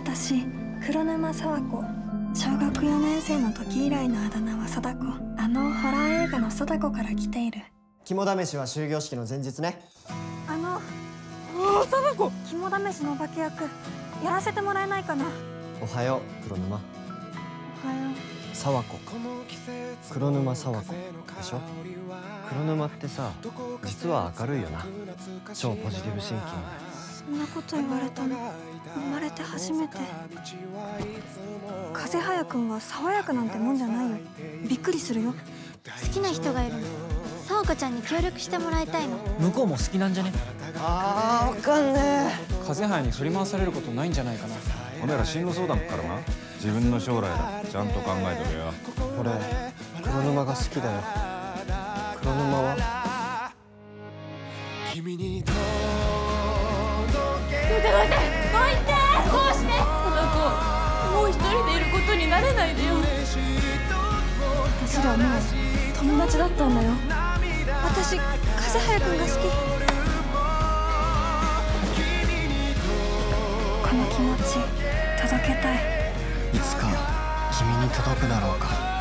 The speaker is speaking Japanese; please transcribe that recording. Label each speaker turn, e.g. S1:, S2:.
S1: 私、黒沼佐和子。小学4年生の時以来のあだ名は貞子。あのホラー映画の貞子から来ている。
S2: 肝試しは終業式の前日ね。
S1: 貞子、肝試しのお化け役やらせてもらえないかな。
S2: おはよう、黒沼。
S1: おはよう。
S2: 佐和子。黒沼佐和子でしょ。黒沼ってさ、実は明るいよな。超ポジティブシンキング。
S1: そんなこと言われたの生まれて初めて。風早くんは爽やかなんてもんじゃないよ。びっくりするよ。
S3: 好きな人がいるの。さわこちゃんに協力してもらいたいの。
S4: 向こうも好きなんじゃね？
S2: わかんね
S5: え。風早に振り回されることないんじゃないかな。
S6: おめえら進路相談からな。自分の将来だ。ちゃんと考えとけよ。
S2: 俺、黒沼が好きだよ。黒沼は
S3: 君に届け。どいてどいてどいて。どうして？貞子、もう一人でいることになれないでよ。
S1: 私らもう友達だったんだよ。私、風早くんが好き。この気持ち届けたい。
S2: いつか君に届くだろうか。